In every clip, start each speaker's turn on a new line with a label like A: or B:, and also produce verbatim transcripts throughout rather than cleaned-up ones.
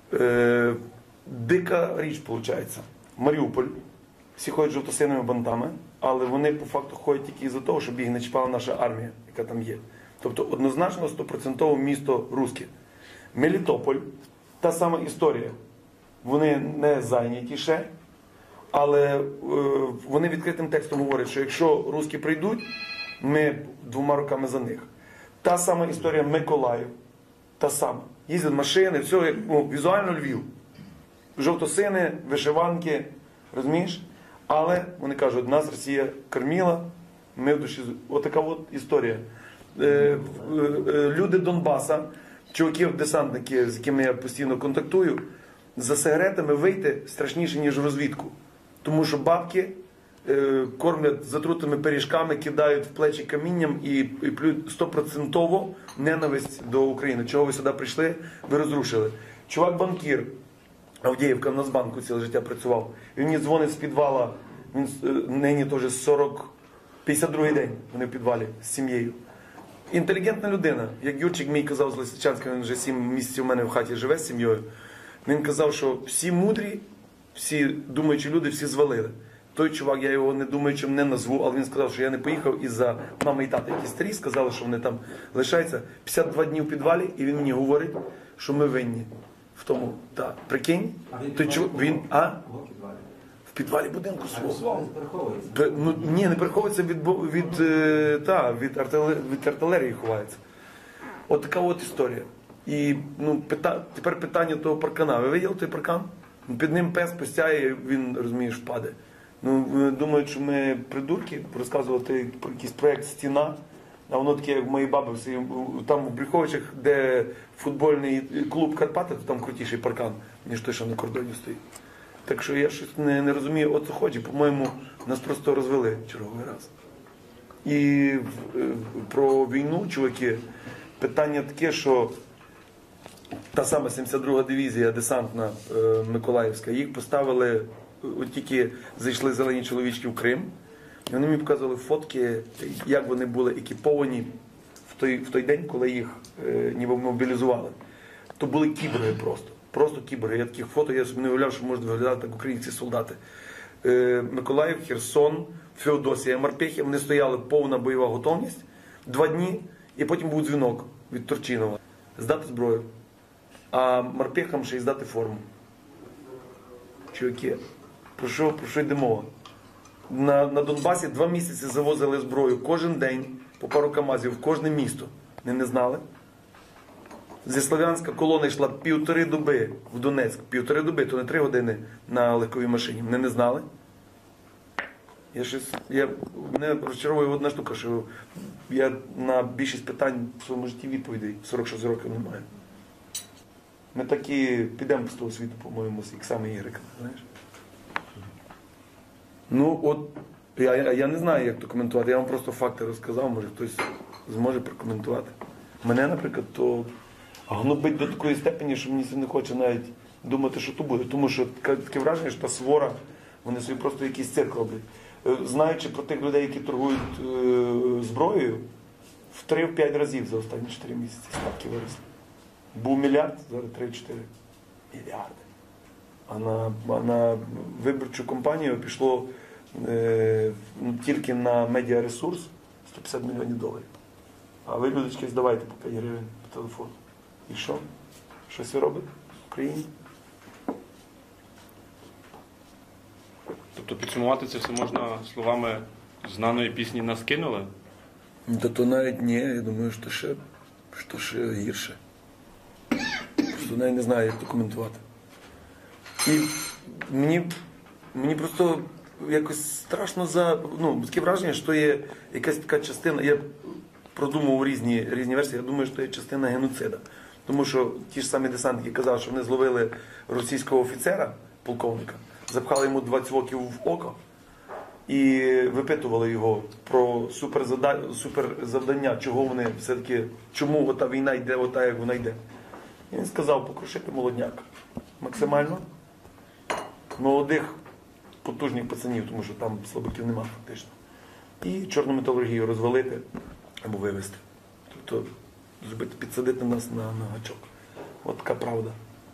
A: Е, дика річ, виходить. Маріуполь. Всі ходять жовто-синими бантами, але вони по факту ходять тільки із-за того, щоб їх не чіпала наша армія, яка там є. Тобто однозначно сто відсотків місто русське. Мелітополь, та сама історія. Вони не зайняті ще, але е, вони відкритим текстом говорять, що якщо русські прийдуть, ми двома руками за них. Та сама історія Миколаїв, та сама. Їздять машини, все, як, ну, візуально Львів. Жовто-сини, вишиванки, розумієш? Але вони кажуть, нас Росія кормила, ми в душі... Отака от історія. Е, е, е, люди Донбаса, чуваків-десантники, з якими я постійно контактую, за сигаретами вийти страшніше, ніж в розвідку. Тому що бабки е, кормлять затрутими пиріжками, кидають в плечі камінням і, і плюють стопроцентово ненависть до України. Чого ви сюди прийшли, ви розрушили. Чувак-банкір, Авдіївка, в Нацбанку ціле життя працював. Він мені дзвонить з підвала, він нині теж сорок, п'ятдесят другий день вони в підвалі з сім'єю. Інтелігентна людина. Як Юрчик мій казав з Лисичанська, він вже сім місяців у мене в хаті живе з сім'єю. Він казав, що всі мудрі, всі думаючі люди, всі звалили. Той чувак, я його не думаючим не назву, але він сказав, що я не поїхав із-за мами і тата, які старі, сказали, що вони там лишаються. п'ятдесят два дні в підвалі, і він мені говорить, що ми винні. В тому, так, прикинь,
B: а він,
A: той чувак, він, а? В підвалі будинку свого. Ну, ні, не переховується від, від, від, та, від, артилерії, від артилерії ховається. От така от історія. І ну, пита, тепер питання того паркана. Ви виділи той паркан? Під ним пес постяє, він, розумієш, впаде. Ну, думають, що ми придурки, розказувати про якийсь проєкт «Стіна», а воно таке, як мої баби, там в Брюховичах, де футбольний клуб «Карпати», то там крутіший паркан, ніж той, що на кордоні стоїть. Так що я щось не, не розумію, от ході, по-моєму, нас просто розвели черговий раз. І про війну, чуваки, питання таке, що та сама сімдесят друга дивізія десантна е, Миколаївська, їх поставили, от тільки зайшли зелені чоловічки в Крим, і вони мені показували фотки, як вони були екіповані в той, в той день, коли їх е, ніби мобілізували. То були кіборги просто. Просто кіборги. Я таких фото, я собі не уявляв, що можуть виглядати так українські солдати. Е, Миколаїв, Херсон, Феодосія, Марпехи, вони стояли повна бойова готовність, два дні, і потім був дзвінок від Турчинова. Здати зброю. А Марпехам ще й здати форму. Чуваки, про що, про що йде мова? На, на Донбасі два місяці завозили зброю кожен день, по пару камазів, в кожне місто. Не не знали? Зі Слов'янська колона йшла півтори доби в Донецьк. Півтори доби, то не три години на легковій машині. Вони не знали? Я щось, я, мене розчаровує одна штука, що я на більшість питань в своєму житті відповідей сорок шість років не маю. Ми так і підемо з того світу, по-моєму, як саме Ігрика, знаєш? Ну, от, я, я, я не знаю, як то коментувати. Я вам просто факти розказав, може хтось зможе прокоментувати. Мене, наприклад, то гнобить до такої степені, що мені не хоче навіть думати, що то буде. Тому що таке враження, що та свора, вони собі просто якийсь цирк роблять. Знаючи про тих людей, які торгують е, зброєю, в три-п'ять разів за останні чотири місяці ставки виросли. Був мільярд, зараз три-чотири мільярди. А на, а на виборчу кампанію пішло е, тільки на медіаресурс сто п'ятдесят мільйонів доларів. А ви, людочки, здавайте по п'ять гривень по телефону. І що? Щось ви робите в Україні?
C: Тобто підсумувати це все можна словами знаної пісні «Нас кинули»?
A: Та то навіть ні, я думаю, що ще, що ще гірше. Просто навіть не знаю, як то коментувати. І мені, мені просто якось страшно за... Ну, таке враження, що є якась така частина... Я продумав різні, різні версії, я думаю, що є частина геноцида. Тому що ті ж самі десантники казали, що вони зловили російського офіцера, полковника, запхали йому двадцять років в око і випитували його про суперзавдання, суперзавдання, чого вони все-таки, чому ота війна йде, ота, як вона йде. І він сказав, покрушити молодняк. Максимально молодих, потужних пацанів, тому що там слабаків нема фактично. І чорну металургію розвалити або вивезти. Тобто зробити, підсадити нас на, на гачок. От така правда.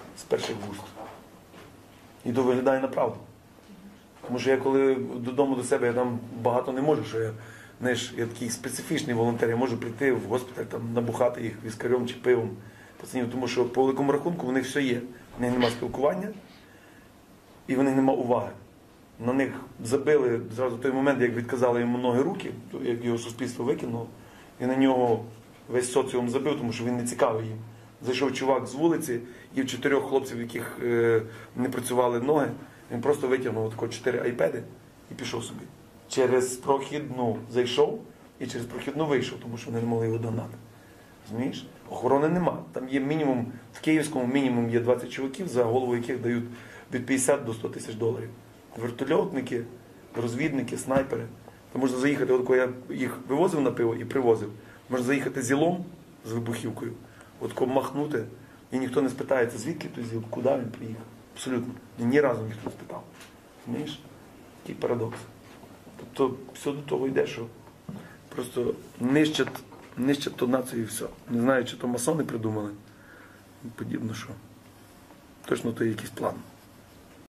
A: з перших вуст. І то виглядає на правду. Тому що я коли додому до себе, я там багато не можу, що я, знаєш, я такий специфічний волонтер, я можу прийти в госпіталь, там, набухати їх віскарем чи пивом. Пацанів, тому що по великому рахунку в них все є. В них немає спілкування і в них немає уваги. На них забили зразу той момент, як відказали йому ноги руки, як його суспільство викинуло, і на нього весь соціум забив, тому що він не цікавий їм. Зайшов чувак з вулиці, і в чотирьох хлопців, в яких е, не працювали ноги, він просто витягнув отако чотири айпеди і пішов собі. Через прохідну зайшов і через прохідну вийшов, тому що вони не могли його догнати. Розумієш? Охорони нема. Там є мінімум, в Київському мінімум є двадцять чоловіків, за голову яких дають від п'ятдесят до ста тисяч доларів. Вертольотники, розвідники, снайпери. Там можна заїхати, от коли я їх вивозив на пиво і привозив, можна заїхати зілом з вибухівкою, от коли махнути, і ніхто не спитається, звідки той зіл, куди він приїхав. Абсолютно. Ні разу ніхто не спитав. Розумієш? Такий парадокс. Тобто все до того йде, що просто нищать, нищать ту націю і все. Не знаю, чи то масони придумали. Подібно, що точно то є якийсь план.